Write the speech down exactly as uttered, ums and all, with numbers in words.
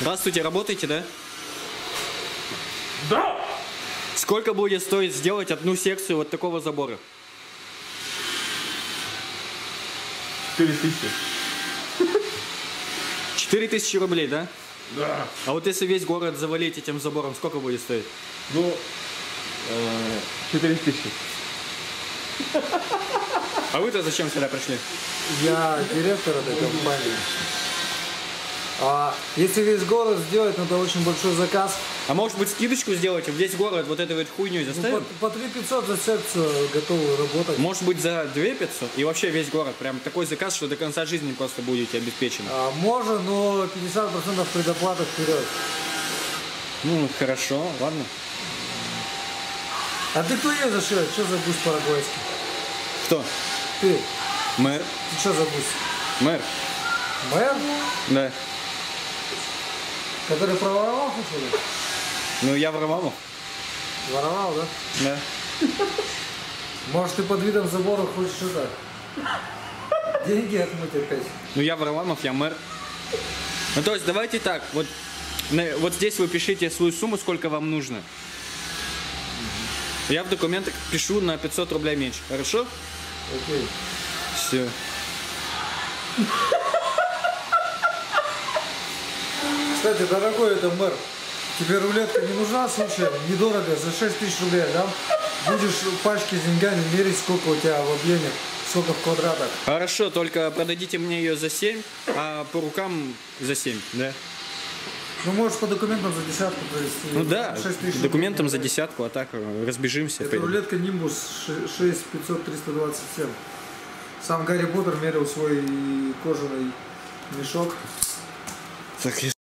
Здравствуйте, работаете, да? Да! Сколько будет стоить сделать одну секцию вот такого забора? Четыре тысячи. Четыре тысячи рублей, да? Да. А вот если весь город завалить этим забором, сколько будет стоить? Ну, четыре тысячи. А вы-то зачем сюда пришли? Я директор этой компании. А если весь город сделать, надо очень большой заказ. А может быть скидочку сделать, весь город вот этой вот хуйней Ну, заставим? по, по три пятьсот за секцию готовы работать. Может быть за две пятьсот? И вообще весь город. Прям такой заказ, что до конца жизни просто будете обеспечены. А, можно, но пятьдесят процентов предоплаты вперед. Ну, хорошо, ладно. А ты кто ей зашел? Что за гусь парагвайский? Кто? Ты. Мэр. Ты что за гусь? Мэр. Мэр? Да. Который проворовал, что ли? Ну, я воровал. Воровал, да? Да. Может, ты под видом забора хочешь что-то? Деньги отмыть опять. Ну, я Варламов, я мэр. Ну, то есть, давайте так, вот, на- вот здесь вы пишите свою сумму, сколько вам нужно. Я в документах пишу на пятьсот рублей меньше, хорошо? Окей. Все. Кстати, дорогой это мэр, тебе рулетка не нужна случайно? Недорого, за шесть тысяч рублей, да? Будешь пачки с деньгами мерить, сколько у тебя в объеме, сколько в квадратах. Хорошо, только продадите мне ее за семь, а по рукам за семь, да? Ну, можешь по документам за десятку провести. Ну да, шесть тысяч документом за рублей. десятку, а так э, разбежимся. Это пойдем. рулетка Nimbus шесть пятьсот триста двадцать семь. Сам Гарри Поттер мерил свой кожаный мешок. Так,